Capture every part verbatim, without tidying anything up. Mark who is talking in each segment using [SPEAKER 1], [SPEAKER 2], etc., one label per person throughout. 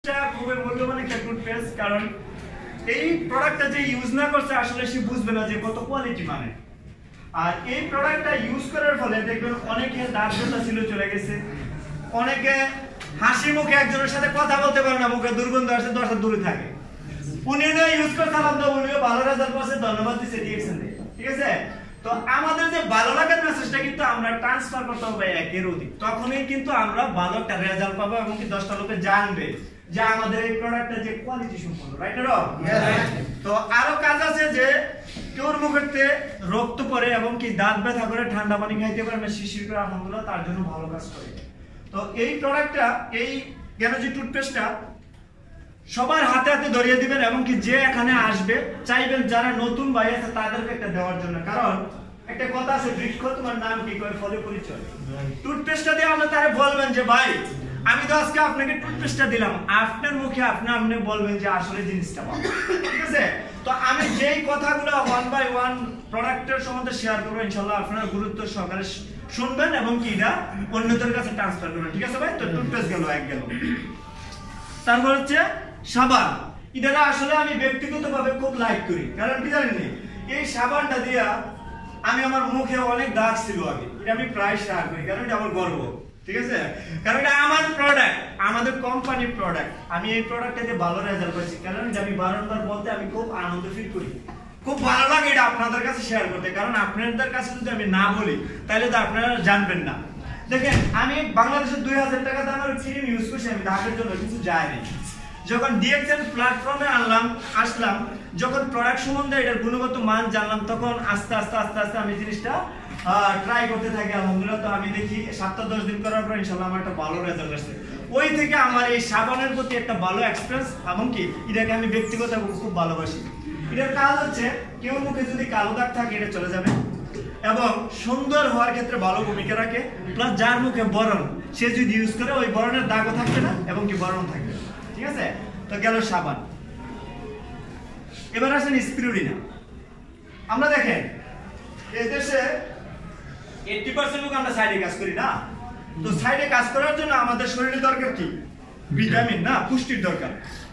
[SPEAKER 1] খুবই মূল্যবান একটা টুথপেস্ট, কারণ এই প্রোডাক্টটা যে ইউজ না করছে আসলে সে বুঝবে না যে কত কোয়ালিটি মানে। আর এই প্রোডাক্টটা ইউজ করার ফলে দেখবেন অনেকে দাঁত ব্যথা ছিল চলে গেছে, অনেকে হাসি মুখে একজনের সাথে কথা বলতে পারে না, মুখে দুর্গন্ধ আসে, দশ হাত দূরে থাকে। উনিও ইউজ করে সালাম দাও, উনিও ভালো রেজাল্ট পাচ্ছে, ধন্যবাদ দিচ্ছে, দিয়েছেন। ঠিক আছে, তো আমাদের যে ভালো লাগার মেসেজটা কিন্তু আমরা ট্রান্সফার করতে হবে একের অধিক, তখনই কিন্তু আমরা ভালো একটা রেজাল্ট পাবো এবং কি দশটা লোকে জানবে যে আমাদের এই প্রোডাক্টটা যে কোয়ালিটি সম্পন্ন, রাইট না? তো আরো কাজ আছে যে কেউর মুখেতে রক্ত পড়ে এবং কি দাঁত ব্যথা করে, ঠান্ডা পানি খাইতে পারে না, শিশির করে, আলহামদুলিল্লাহ তার জন্য ভালো কাজ করে। তো এই প্রোডাক্টটা, এই এনার্জি টুথপেস্টটা সবার হাতে হাতে ধরিয়ে দিবেন এবং কি যে এখানে আসবে চাইবেন যারা নতুন ভাই আছে তাদেরকে একটা দেওয়ার জন্য, কারণ একটা কথা আছে, বৃক্ষ তোমার নাম কি করে ফলে পরিচয়। টুথপেস্টটা দিয়ে আমরা তারে বলবেন যে ভাই আমি তো আজকে আপনাকে টুথপেস্টটা দিলাম, আপনার মুখে আপনি আপনি বলবেন যে আসলে জিনিসটা ভালো। ঠিক আছে, তো আমি যেই কথাগুলো ওয়ান বাই ওয়ান প্রোডাক্টের সম্বন্ধে শেয়ার করবো, ইনশাআল্লাহ আপনারা গুরুত্ব সহকারে শুনবেন এবং কি এটা অন্যদের কাছে ট্রান্সফার করবেন। ঠিক আছে ভাই, তো টুথপেস্ট গেল এক গেল। তারপর হচ্ছে সাবান, এটা আসলে আমি ব্যক্তিগতভাবে খুব লাইক করি, কারণ কি জানেন এই সাবানটা দিয়া আমি আমার মুখে অনেক দাগ ছিল আগে, এটা আমি প্রায় শেয়ার করি কারণ এটা আমার গর্ব। ঠিক আছে, কারণ এটা আমার প্রোডাক্ট, আমাদের কোম্পানির প্রোডাক্ট, আমি এই প্রোডাক্টটাতে ভালো রেজাল্ট পাচ্ছি, কারণ আমি বারবার বলতে আমি খুব আনন্দ ফিল করি, খুব ভালো লাগে এটা আপনাদের কাছে শেয়ার করতে, কারণ আপনাদের কাছে যদি আমি না বলি তাহলে তো আপনারা জানবেন না। দেখেন আমি বাংলাদেশের দুই হাজার টাকা দামের ক্রিম ইউজ করছি, আমি দাগের জন্য কিছু যায়নি। যখন ডিএক্সএল প্ল্যাটফর্মে আনলাম আসলাম, যখন প্রোডাক্ট সম্বন্ধে এটার গুণগত মান জানলাম, তখন আস্তে আস্তে আস্তে আস্তে আমি জিনিসটা ট্রাই করতে থাকি, আলহামদুলিল্লাহ। তো আমি দেখি সাতটা দশ দিন করার পর ইনশাআল্লাহ আমার একটা ভালো রেজাল্ট আসছে। ওই থেকে আমার এই সাবানের প্রতি একটা ভালো এক্সপিরিয়েন্স, এমনকি এটাকে আমি ব্যক্তিগত খুব ভালোবাসি। এটার কাজ হচ্ছে কেউ মুখে যদি কালো দাগ থাকে এটা চলে যাবে এবং সুন্দর হওয়ার ক্ষেত্রে ভালো ভূমিকা রাখে, প্লাস যার মুখে বরণ সে যদি ইউজ করে ওই বরণের দাগও থাকবে না এবং কি বরণ থাকবে। ঠিক আছে, তো গেল সাবান। এবার আসেন স্পিরুলিনা। আমরা দেখেন এই দেশে আশি পার্সেন্ট লোক আমরা সাইডে কাজ করি না, তো সাইডে কাজ করার জন্য আমাদের শরীরে দরকার কি ভিটামিন, না পুষ্টির দরকার।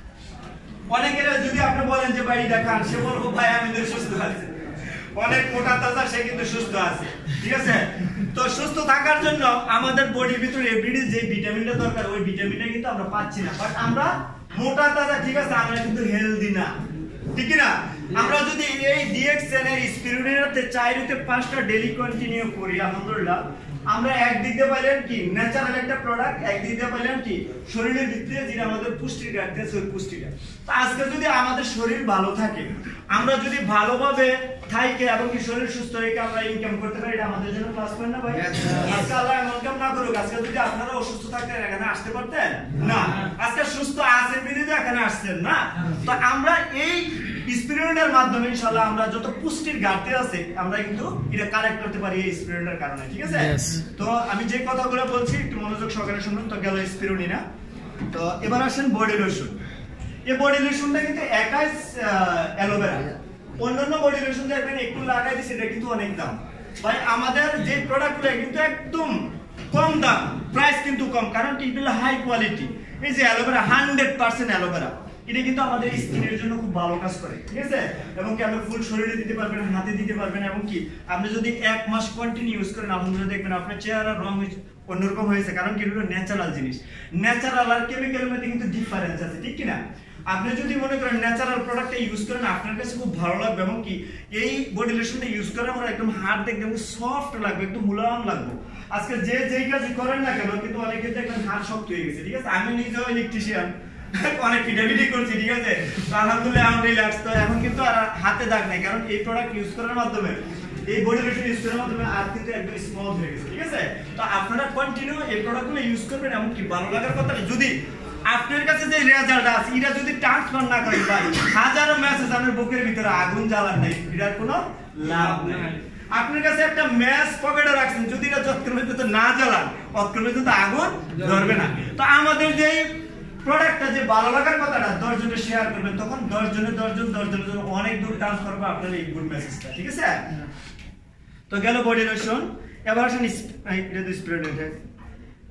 [SPEAKER 1] অনেকের যদি আপনি বলেন যে ভাই এটা খান, সে বলবো ভাই আমি তো সুস্থ আছি, অনেক মোটা তাজা, সে কিন্তু সুস্থ আছে। ঠিক আছে, তো সুস্থ থাকার জন্য আমাদের বডির ভিতরে এভরিডে যে ভিটামিনটা দরকার ওই ভিটামিনটা কিন্তু আমরা পাচ্ছি না, বাট আমরা মোটা তাজা, ঠিক আছে, আমরা কিন্তু হেলদি না, ঠিক না? আমরা যদি এই ডিএক্সএন এর স্পিরুলিনাতে চাইতে পাঁচটা ডেইলি কন্টিনিউ করি, আলহামদুলিল্লাহ আমরা একদিক দিয়ে পাইলেন কি ন্যাচারাল একটা প্রোডাক্ট, একদিক দিয়ে পাইলেন কি শরীরের ভিতরে যেটা আমাদের পুষ্টির ঘাটতি আছে ওই পুষ্টিটা। তো আজকে যদি আমাদের শরীর ভালো থাকে, আমরা যদি ভালোভাবে থাইকে এবং কি শরীর সুস্থ রেখে আমরা ইনকাম করতে পারি, এটা আমাদের জন্য প্লাস পয়েন্ট না ভাই? আজকে আল্লাহ এমন কাম না করুক, আজকে যদি আপনারা অসুস্থ থাকতেন এখানে আসতে পারতেন না, আজকে সুস্থ আছেন বিদিতে এখানে আসছেন না। তো আমরা এই স্পিরুলিনার মাধ্যমে ইনশাআল্লাহ আমরা যত পুষ্টির ঘাটতি আছে আমরা কিন্তু এটা কালেক্ট করতে পারি এই স্পিরুলিনার কারণে। ঠিক আছে, তো আমি যে কথাগুলো বলছি একটু মনোযোগ সহকারে শুনুন। তো গেল স্পিরুলিনা। তো এবার আসেন বডি লোশন। এই বডি লোশনটা কিন্তু একাই অ্যালোভেরা, অন্যান্য বডি লোশন দেখবেন একটু লাগাই দিছে এটা কিন্তু অনেক দাম। ভাই আমাদের যে প্রোডাক্টগুলো কিন্তু একদম কম দাম, প্রাইস কিন্তু কম, কারণ কি এগুলো হাই কোয়ালিটি। এই যে অ্যালোভেরা হান্ড্রেড পার্সেন্ট অ্যালোভেরা, এটা কিন্তু আমাদের স্কিনের জন্য খুব ভালো কাজ করে। ঠিক আছে, এবং কি আপনি ফুল শরীরে দিতে পারবেন, হাতে দিতে পারবেন, এবং কি আপনি যদি এক মাস কন্টিনিউ ইউজ করেন আলহামদুলিল্লাহ দেখবেন আপনার চেহারার রং অন্যরকম হয়েছে, কারণ কি এগুলো ন্যাচারাল জিনিস। ন্যাচারাল আর কেমিক্যালের মধ্যে কিন্তু ডিফারেন্স আছে, ঠিক কি না? আপনি যদি মনে করেন ন্যাচারাল প্রোডাক্টটা ইউজ করেন আপনার কাছে খুব ভালো লাগবে, এবং কি এই বডি লোশনটা ইউজ করে আমার একদম হাত দেখবেন সফট লাগবে, একদম মুলায়ম লাগবে। আজকে যে যেই কাজ করেন না কেন কিন্তু অনেকে দেখবেন হাত শক্ত হয়ে গেছে। ঠিক আছে, আমি নিজেও ইলেকট্রিশিয়ান, অনেক পিটাপিটি করছি। ঠিক আছে, আলহামদুলিল্লাহ আমি রিল্যাক্স। তো এখন কিন্তু আর হাতে দাগ নাই, কারণ এই প্রোডাক্ট ইউজ করার মাধ্যমে, এই বডি লোশন ইউজ করার মাধ্যমে আর কিন্তু একদম স্মুথ হয়ে গেছে। ঠিক আছে, তো আপনারা কন্টিনিউ এই প্রোডাক্টগুলো ইউজ করবেন, এবং কি ভালো লাগার কথা যদি আপনার কাছে যে রেজাল্ট আছে এটা যদি ট্রান্সফার না করেন ভাই, হাজারো মেসেজ আপনার বুকের ভিতরে আগুন জ্বালান নাই, এটার কোনো লাভ নাই। আপনার কাছে একটা ম্যাচ পকেটে রাখছেন, যদি এটা যৎক্রমে তো না জ্বালান অতক্রমে তো আগুন ধরবে না। তো আমাদের যে প্রোডাক্টটা যে ভালো লাগার কথাটা দশ জনের শেয়ার করবেন, তখন দশ জনে দশ জন দশ জনের জন্য অনেক দূর ট্রান্সফার করবে আপনার এই গুড মেসেজটা। ঠিক আছে, তো গেল বডি লোশন। এবার আসেন এটা তো স্প্রে।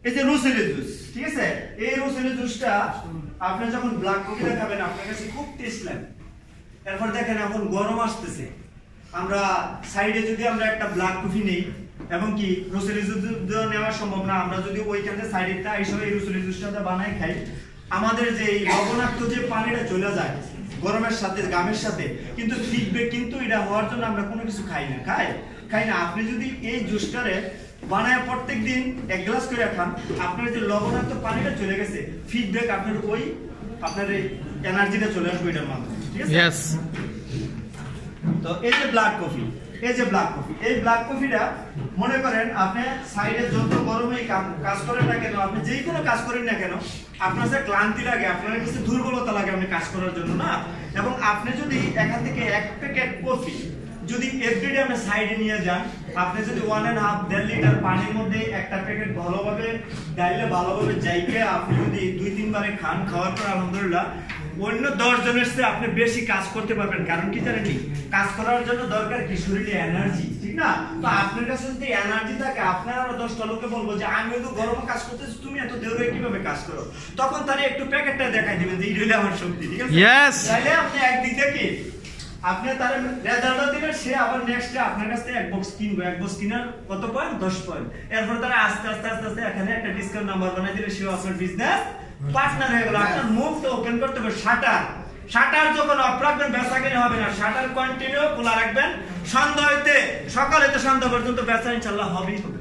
[SPEAKER 1] এই যে রুসেলের জুস, ঠিক আছে, এই রুসেলের জুসটা আপনি যখন ব্ল্যাক কফিটা খাবেন আপনার কাছে খুব টেস্ট লাগবে। এরপর দেখেন এখন গরম আসতেছে, আমরা সাইডে যদি আমরা একটা ব্ল্যাক কফি নেই এবং কি রুসেলের জুস নেওয়া সম্ভব না, আমরা যদি ওইখানে সাইডেটা এইসব এই রুসেলের জুসটা বানাই খাই, আমাদের যে লবণাক্ত যে পানিটা চলে যায় গরমের সাথে গামের সাথে, কিন্তু ফিডব্যাক কিন্তু এটা হওয়ার জন্য আমরা কোনো কিছু খাই না, খাই খাই না। আপনি যদি এই জুসটারে বানায় প্রত্যেক দিন এক গ্লাস করে খান, আপনার যে লবণাক্ত পানিটা চলে গেছে, ফিডব্যাক আপনার ওই আপনার এই এনার্জিটা চলে আসবে এটার মাধ্যমে, ঠিক আছে? यस। তো এই যে ব্ল্যাক কফি, এই যে ব্ল্যাক কফি, এই ব্ল্যাক কফিটা মনে করেন আপনি সাইডে যত গরমে কাজ করেন না কেন, আপনি যেই কোনো কাজ করেন না কেন, আপনার যে ক্লান্তি লাগে, আপনার কাছে দুর্বলতা লাগে আপনি কাজ করার জন্য না, এবং আপনি যদি এখান থেকে এক প্যাকেট কফি যদি এভরিডে আপনি সাইডে নিয়ে যান, আপনি যদি ওয়ান এন্ড হাফ দেড় লিটার পানির মধ্যে একটা প্যাকেট ভালোভাবে ডাইলে ভালোভাবে যাইকে আপনি যদি দুই তিনবারে খান, খাওয়ার পর আলহামদুলিল্লাহ অন্য দশ জনের চেয়ে আপনি বেশি কাজ করতে পারবেন। কারণ কি জানেন, কাজ করার জন্য দরকার কি শরীরে এনার্জি, ঠিক না? তো আপনার কাছে যদি এনার্জি থাকে, আপনার আরো দশটা লোকে বলবো যে আমি তো গরমে কাজ করতেছি, তুমি এত দেউরে কিভাবে কাজ করো, তখন তারা একটু প্যাকেটটা দেখাই দিবেন যে এই হইলো আমার শক্তি, ঠিক আছে? তাহলে আপনি একদিক থেকে আপনি তার রেজাল্টটা দিবেন, সে আবার নেক্সট ডে আপনার কাছ থেকে এক বক্স কিনবে, এক বক্স কিনার কত পয়েন্ট, দশ পয়েন্ট। এরপর তারা আস্তে আস্তে আস্তে আস্তে এখানে একটা ডিসকাউন্ট নাম্বার বানাই দিলে সেও আপনার বিজনেস পার্টনার হয়ে গেল। আপনার মুখটা ওপেন করতে হবে, শাটার শাটার যখন অফ রাখবেন বেচা কিনে হবে না, শাটার কন্টিনিউ খোলা রাখবেন, সন্ধ্যা হইতে সকাল হইতে সন্ধ্যা পর্যন্ত বেচা ইনশাআল্লাহ হবেই হবে।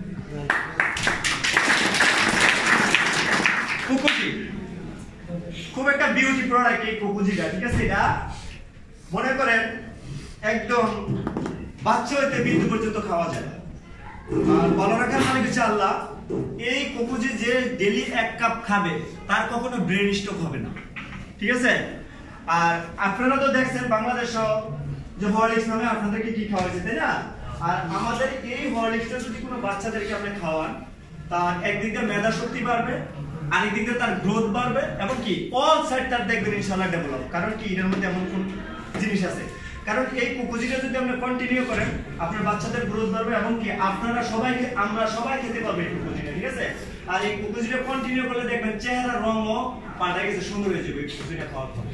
[SPEAKER 1] কুকুজি খুব একটা বিউটি প্রোডাক্ট এই কুকুজিটা, ঠিক আছে? এটা মনে করেন একদম বাচ্চা হইতে বৃদ্ধ পর্যন্ত খাওয়া যায়। আর ভালো রাখার মানে কিছু আল্লাহ, এই কুকুজি যে ডেলি এক কাপ খাবে তার কখনো ব্রেন স্ট্রোক হবে না, ঠিক আছে? আর আপনারা তো দেখছেন বাংলাদেশও যে হরলিক্স নামে আপনাদেরকে কি খাওয়াইছে, তাই না? আর আমাদের এই হরলিক্সটা যদি কোনো বাচ্চাদেরকে আপনি খাওয়ান, তার একদিক দিয়ে মেধা শক্তি বাড়বে, আরেক দিক দিয়ে তার গ্রোথ বাড়বে, এবং কি অল সাইড তার দেখবেন ইনশাআল্লাহ ডেভেলপ। কারণ কি এর মধ্যে এমন কোন জিনিস আছে, কারণ এই কুকুজিটা যদি আপনি কন্টিনিউ করেন আপনার বাচ্চাদের গ্রোথ বাড়বে, এবং কি আপনারা সবাই আমরা সবাই খেতে পারবে এই কুকুজিটা, ঠিক আছে? আর এই কুকুজিটা কন্টিনিউ করলে দেখবেন চেহারা রঙও পাল্টে গেছে, সুন্দর হয়ে যাবে এই কুকুজিটা খাওয়ার পর।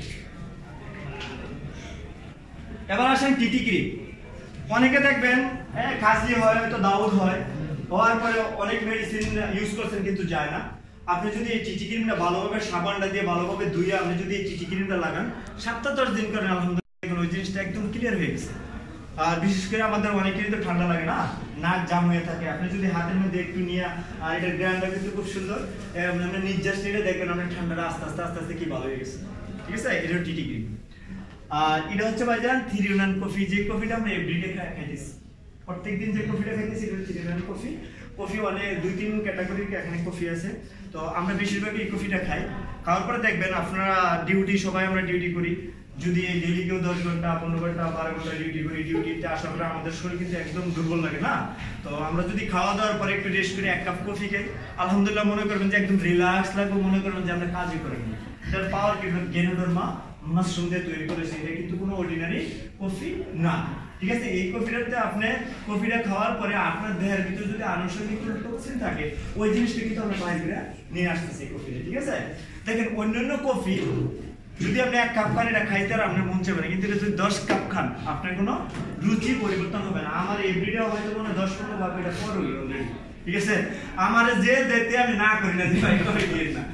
[SPEAKER 1] এবার আসেন টিটি ক্রিম। অনেকে দেখবেন হ্যাঁ খাসি হয়, হয়তো দাউদ হয়, হওয়ার পরে অনেক মেডিসিন ইউজ করছেন কিন্তু যায় না। আপনি যদি এই টিটি ক্রিমটা ভালোভাবে সাবানটা দিয়ে ভালোভাবে ধুয়ে আপনি যদি এই টিটি ক্রিমটা লাগান, সপ্তাহ দশ দিন করেন, আলহামদুলিল্লাহ ওই জিনিসটা একদম ক্লিয়ার হয়ে গেছে। আর বিশেষ করে আমাদের অনেকেরই তো ঠান্ডা লাগে না, নাক জাম হয়ে থাকে, আপনি যদি হাতের মধ্যে একটু নিয়ে, আর এটা গ্রাইন্ডার কিন্তু খুব সুন্দর, আপনি নির্যাস নিলে দেখবেন আপনার ঠান্ডাটা আস্তে আস্তে আস্তে আস্তে কি ভালো হয়ে গেছে, ঠিক আছে? এটা টিটি ক্রিম। আর এটা হচ্ছে ভাইজান থ্রি ইন ওয়ান কফি, যে কফিটা আমরা এভরিডে খাইতেছি, প্রত্যেকদিন যে কফিটা খাইতেছি এটা three in one coffee. Coffee অনেক দুই তিন ক্যাটাগরির এখানে কফি আছে, তো আমরা বেশিরভাগ এই কফিটা খাই। খাওয়ার পরে দেখবেন আপনারা ডিউটি, সবাই আমরা ডিউটি করি, যদি ডেইলি কেউ দশ ঘন্টা পনেরো ঘন্টা বারো ঘন্টা ডিউটি করি, ডিউটিতে আসার পরে আমাদের শরীর কিন্তু একদম দুর্বল লাগে না? তো আমরা যদি খাওয়া দাওয়ার পরে একটু রেস্ট করে এক কাপ কফি খাই, আলহামদুলিল্লাহ মনে করবেন যে একদম রিল্যাক্স লাগবে, মনে করবেন যে আমরা কাজই করেন। এটার পাওয়ার কিন্তু গেনোডারমা মাশরুম দিয়ে তৈরি করেছে, এটা কিন্তু কোনো অর্ডিনারি কফি না, ঠিক আছে? এই কফিটাতে আপনি কফিটা খাওয়ার পরে আপনার দেহের ভিতরে যদি আনুষঙ্গিক কোনো টক্সিন থাকে, ওই জিনিসটা কিন্তু আমরা বাইরে নিয়ে আসতেছি কফিটা, ঠিক আছে? দেখেন অন্যান্য কফি যদি আপনি এক কাপ খান এটা খাইতে আর আপনার মন চাইবে না, কিন্তু যদি দশ কাপ খান আপনার কোনো রুচি পরিবর্তন হবে না। আমার এভরিডে হয়তো কোনো দশ পনেরো কাপ এটা করবই অলরেডি, ঠিক আছে? আমার যে দেখতে আমি না করি না, যে ভাই কফি দিয়ে না।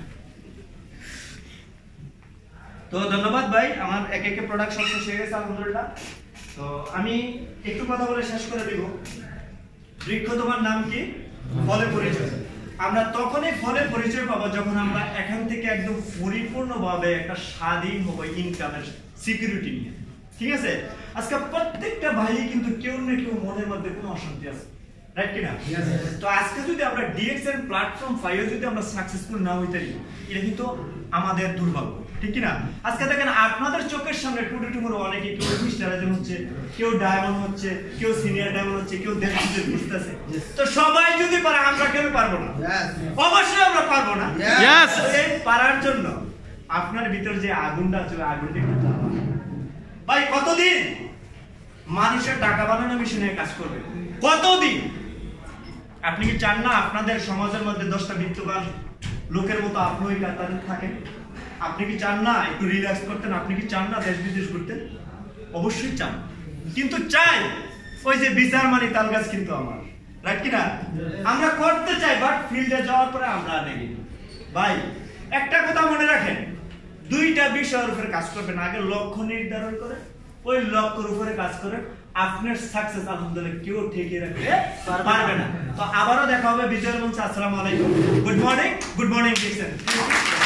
[SPEAKER 1] তো ধন্যবাদ ভাই, আমার এক এক প্রোডাক্ট সব শেষ হয়ে গেছে আলহামদুলিল্লাহ। তো আমি একটু কথা বলে শেষ করে দিব। বৃক্ষ তোমার নাম কি? ফলে পরিচয়। আমরা তখনই ফলে পরিচয় পাবো যখন আমরা এখান থেকে একদম পরিপূর্ণভাবে একটা স্বাধীন হবো ইনকামের সিকিউরিটি নিয়ে, ঠিক আছে? আজকে প্রত্যেকটা ভাই কিন্তু কেউ না কেউ মনের মধ্যে কোনো অশান্তি আছে, রাইট কিনা? তো আজকে যদি আমরা ডিএক্সএন প্ল্যাটফর্ম ফাইভ যদি আমরা সাকসেসফুল না হইতে পারি, এটা কিন্তু আমাদের দুর্ভাগ্য, ঠিক কিনা? আজকে দেখেন আপনাদের চোখের সামনে টুডে টুমোরো অনেকে, কেউ মিস্টারাইজেশন হচ্ছে, কেউ ডায়মন্ড হচ্ছে, কেউ সিনিয়র ডায়মন্ড হচ্ছে, কেউ দেখতে বুঝতেছে। তো সবাই যদি পারে আমরা কেন পারবো না? অবশ্যই আমরা পারবো না। এই পারার জন্য আপনার ভিতর যে আগুনটা আছে, আগুনটা একটু জ্বালান ভাই। কতদিন মানুষের টাকা বানানো মিশনে কাজ করবে? কতদিন? আপনি কি চান না আপনাদের সমাজের মধ্যে দশটা বিত্তবান লোকের মতো আপনি ওই কাতারে থাকেন? আপনি কি চান না একটু রিল্যাক্স করতেন? আপনি কি চান না দেশ বিদেশ ঘুরতেন? অবশ্যই চান, কিন্তু চাই ওই যে বিচার মানে তাল গাছ কিন্তু আমার, রাইট কিনা? আমরা করতে চাই, বাট ফিল্ডে যাওয়ার পরে আমরা নেই। ভাই একটা কথা মনে রাখেন, দুইটা বিষয়ের উপরে কাজ করবেন। আগে লক্ষ্য নির্ধারণ করে ওই লক্ষ্যের উপরে কাজ করে আপনার সাকসেস আলহামদুলিল্লাহ কেউ ঠেকে রাখতে পারবে না। তো আবারও দেখা হবে বিজয়ের মঞ্চে। আসসালামু আলাইকুম, গুড মর্নিং, গুড মর্নিং।